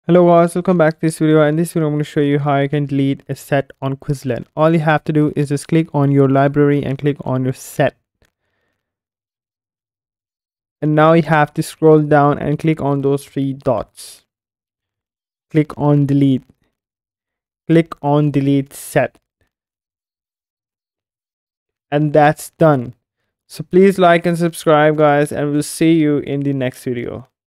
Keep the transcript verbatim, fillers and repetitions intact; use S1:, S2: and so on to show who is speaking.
S1: Hello guys, welcome back to this video. In this video I'm going to show you how you can delete a set on Quizlet. All you have to do is just click on your library and click on your set. And now you have to scroll down and click on those three dots. Click on delete. Click on delete set. And that's done. So please like and subscribe guys, and we'll see you in the next video.